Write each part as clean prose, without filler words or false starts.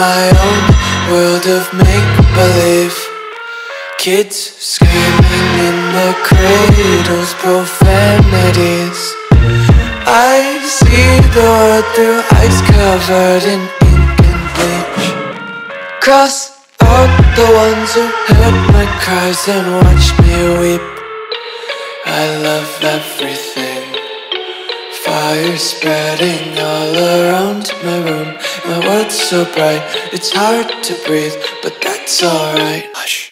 my own world of make-believe. Kids screaming in their cradles, profanities. I see the world through ice covered in ink and bleach. Cross out the ones who heard my cries and watched me weep. I love everything. Fire spreading all around my room. My world's so bright, it's hard to breathe, but that's alright. Hush.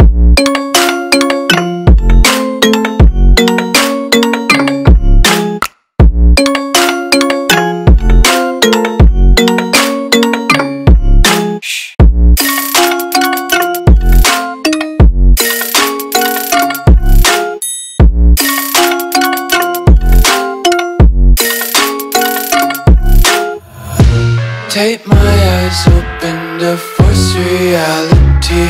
Tape my eyes open to force reality.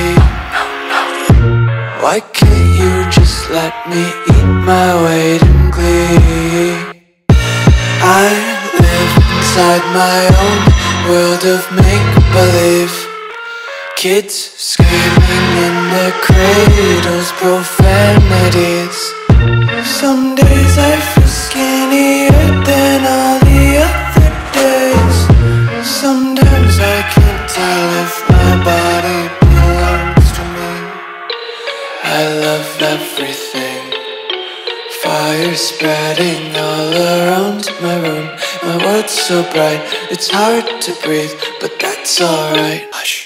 Why can't you just let me eat my weight in glee? I live inside my own world of make-believe. Kids screaming in their cradles, profanities. Some days I feel skinnier than all the other days. Sometimes I can't tell if my body belongs to me. I love everything. Fire spreading all around my room. My world's so bright, it's hard to breathe, but that's alright. Hush.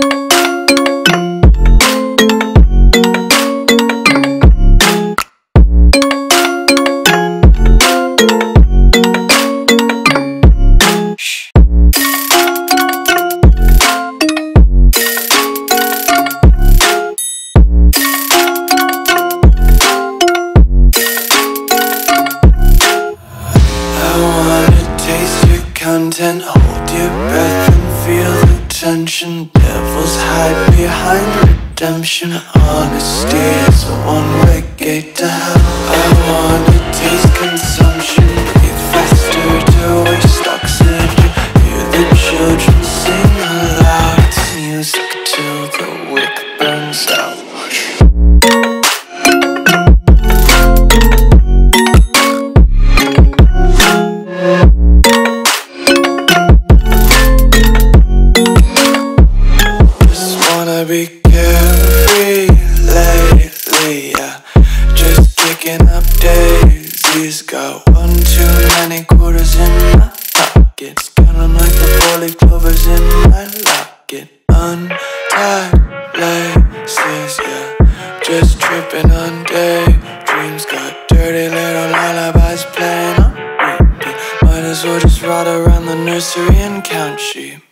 Content, hold your breath and feel the tension. Devils hide behind redemption. Honesty is a one-way gate to hell. I wanna taste consumption, breathe faster to waste oxygen. Hear the children sing aloud. It's music till the wick burns out. Be carefree lately, yeah. Just kicking up daisies. Got one too many quarters in my pockets. Counting like the 4-leaf clovers in my locket. Untied laces, yeah. Just tripping on daydreams. Got dirty little lullabies playing on repeat. Might as well just ride around the nursery and count sheep.